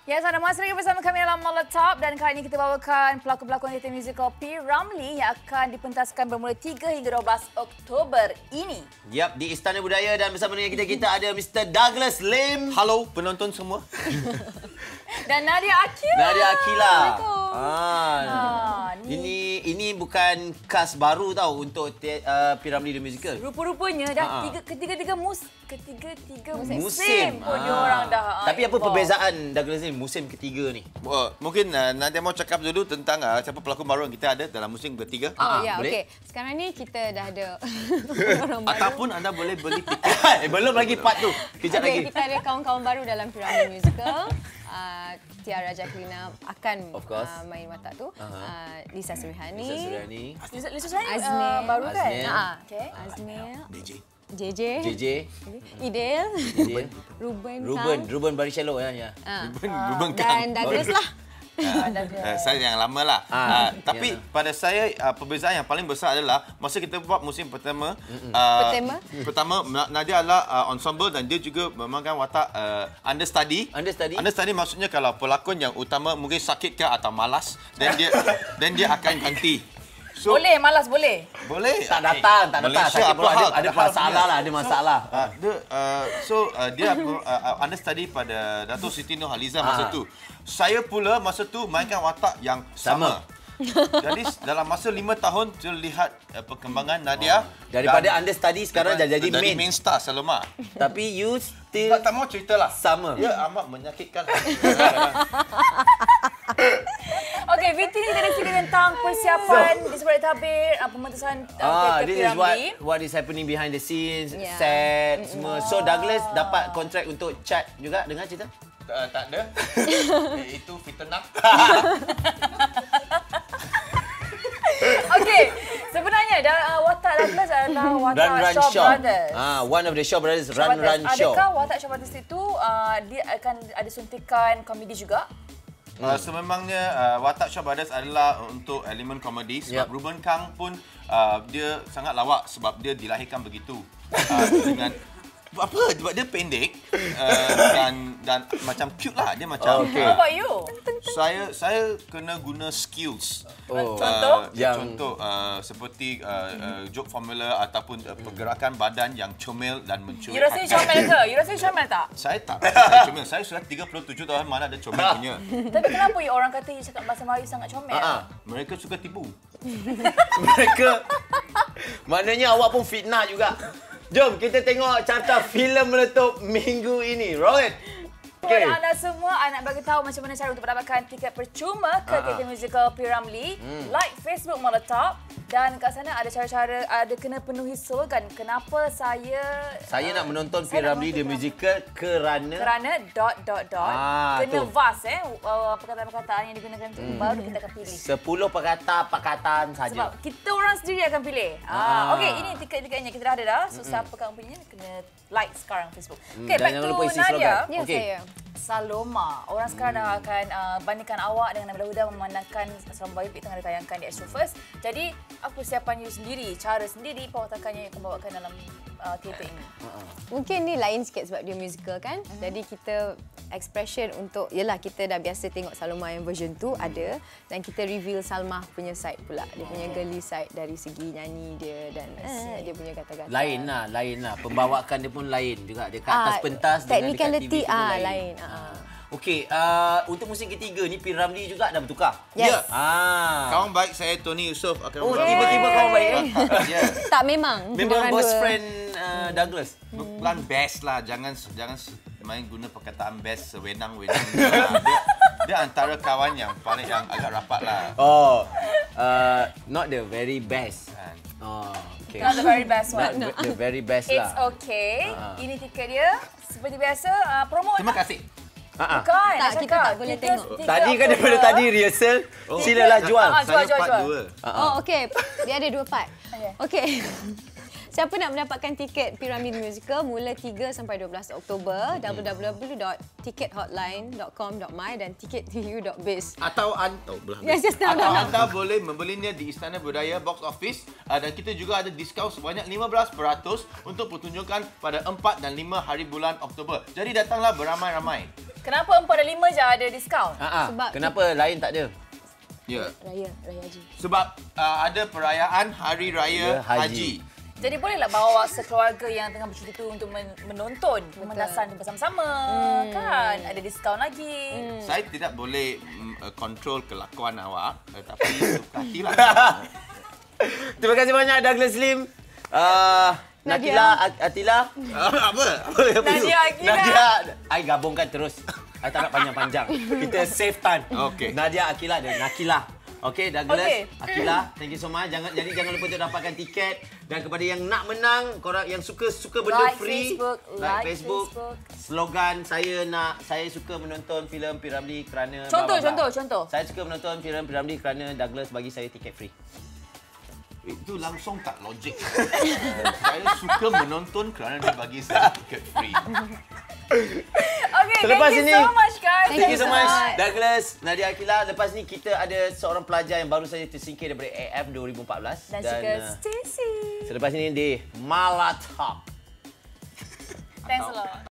Ya, anda masih lagi bersama kami dalam Molotov dan kali ini kita bawakan pelakon-pelakon teater musical P. Ramlee yang akan dipentaskan bermula 3 hingga 12 Oktober ini. Yap, di Istana Budaya dan bersama dengan kita ada Mr. Douglas Lim. Halo penonton semua. Dan Nadia Akila. Nadia Akila. Ni. Ini bukan cast baru tau untuk P. Ramlee The Musical. Rupa-rupanya dah ketiga-tiga musim pun diorang dah. Tapi apa perbezaan Douglas Lim musim ketiga ni? Mungkin Nadia mau cakap dulu tentang siapa pelakon baru yang kita ada dalam musim ketiga. Ya, okey. Sekarang ni kita dah ada orang baru. Ataupun anda boleh beli tiket. Belum lagi part tu. Kejap lagi. Kita ada kawan-kawan baru dalam P. Ramlee Musical. Tiara Jacqueline akan main watak tu. Lisa Surihani. Lisa Surihani Aznil. baru kan? Okay. Aznil. JJ. Idel. Ruben Barrichello ya. Ruben dan Douglas lah. Saya yang lama lah. Tapi pada saya perbezaan yang paling besar adalah masa kita buat musim pertama. Pertama Nadia adalah ensemble dan dia juga memainkan watak understudy. Understudy maksudnya kalau pelakon yang utama mungkin sakit ke atau malas dan dia akan ganti. So, boleh, malas boleh. Boleh. Tak datang. Malaysia ada masalah lah, ada masalah. Dia understudy pada Dato' Siti Nurhaliza masa tu. Saya pula masa tu mainkan watak yang sama. Jadi dalam masa 5 tahun saya lihat perkembangan Nadia daripada understudy sekarang jadi main star Saloma. Tapi you still tak mau ceritalah. Sama. Ya amat menyakitkan. Okey, VT ni kita cerita tentang persiapan di sebalik tabir, pementasan teater this P. Ramlee. is what is happening behind the scenes, set semua. So Douglas dapat kontrak untuk chat juga dengan cerita? Tak ada. Itu fitnah. Okey, sebenarnya watak Douglas adalah watak Shaw Brothers. One of the Shaw Brothers, Run Show. Adakah watak Shaw Brothers itu dia akan ada suntikan komedi juga? Sememangnya watak Shaw Brothers adalah untuk elemen komedi sebab Ruben Kang pun dia sangat lawak sebab dia dilahirkan begitu dengan sebab dia pendek dan macam cute lah dia macam. How about you? Saya kena guna skills. Contoh? Contoh seperti joke formula ataupun pergerakan badan yang comel dan mencuri. You rasa comel ke? You rasa comel tak? Saya tak. Saya comel. Saya sudah 37 tahun mana ada comel punya. Tapi kenapa orang kata you cakap bahasa Melayu sangat comel? Mereka suka tipu. Maknanya awak pun fitnah juga. Jom kita tengok carta filem meletup minggu ini. Roll it. Okay. Anda semua, nak bagi tahu macam mana cara untuk mendapatkan tiket percuma ke teater musical P. Ramlee. Like Facebook Molotov dan kat sana ada cara-cara, ada kena penuhi slogan kenapa saya nak menonton P. Ramlee The Musical kerana kena vast perkataan-perkataan yang digunakan tu baru kita akan pilih. 10 perkataan saja. Sebab kita orang sendiri akan pilih. Okey, ini tiket-tiketnya kita dah ada dah. So siapa kamu punya kena like sekarang Facebook. Okey, back to Nadia. Ya, saya. Saloma. Orang sekarang dah akan bandingkan awak dengan Nabila Huda memandangkan Saloma Bayu tengah ditayangkan di Astro First. Jadi, apa persiapan you sendiri, cara sendiri, pewatakannya yang akan bawakan dalam teater ini? Mungkin ni lain sikit sebab dia musical kan. Jadi kita expression untuk, yelah kita dah biasa tengok Saloma yang version tu ada. Dan kita reveal Salma punya side pula. Dia punya girly side dari segi nyanyi dia dan dia punya kata-kata. Lain lah. Pembawakan dia pun lain juga. Dia kat atas pentas dengan dekat TV tu lain. Okey, untuk musim ketiga ni P. Ramlee juga dah bertukar. Yes. Kawan baik saya Tony Yusof akan tiba-tiba kawan baik. Tak memang. Memang best friend Douglas. Bukan best lah, jangan main guna perkataan best sewenang-wenang. Dia antara kawan yang paling yang agak rapat lah. Not the very best. Okay. Not the very best one. Not the very best lah. It's okay. Ini tiket dia. Seperti biasa, promo. Terima kasih. Bukan, kita tak boleh tengok. Tadi kan daripada tadi rehearsal, silalah jual. Jual. Part 2. Okey. Dia ada 2 part. Okey. Siapa nak mendapatkan tiket Pyramid Musical mula 3 sampai 12 Oktober, www.tickethotline.com.my dan tickettoyou.biz. Atau anda boleh membelinya di Istana Budaya Box Office dan kita juga ada diskaun sebanyak 15% untuk pertunjukan pada 4 dan 5 hari bulan Oktober. Jadi datanglah beramai-ramai. Kenapa 4 dan 5 je ada diskaun? Sebab kenapa lain tak ada? Ya. Raya Haji. Sebab ada perayaan Hari Raya Haji. Jadi bolehlah bawa sekeluarga yang tengah bercuti tu untuk menonton pementasan bersama-sama. Kan? Ada diskaun lagi. Saya tidak boleh kontrol kelakuan awak, tetapi suka hatilah. Terima kasih banyak Douglas Lim. Nakila Atila. Apa? Nadia Akila. Nadia, I gabungkan terus. I tak nak panjang-panjang. Kita save time. Okey. Nadia Akila dan Nakila. Okey, Douglas, Akila, thank you so much. Jangan lupa untuk dapatkan tiket. Dan kepada yang nak menang, korang yang suka benda free, like Facebook. Slogan saya suka menonton filem Piramli kerana Contoh. Saya suka menonton filem Piramli kerana Douglas bagi saya tiket free. Itu langsung tak logik. Saya suka menonton kerana dia bagi saya tiket free. Okay, thank you so much guys. Thank you so much Douglas, Nadia Akila. Lepas ni kita ada seorang pelajar yang baru saja tersingkir daripada AF 2014 dan juga Stacy. Selepas ini di Malatop. Thanks a lot.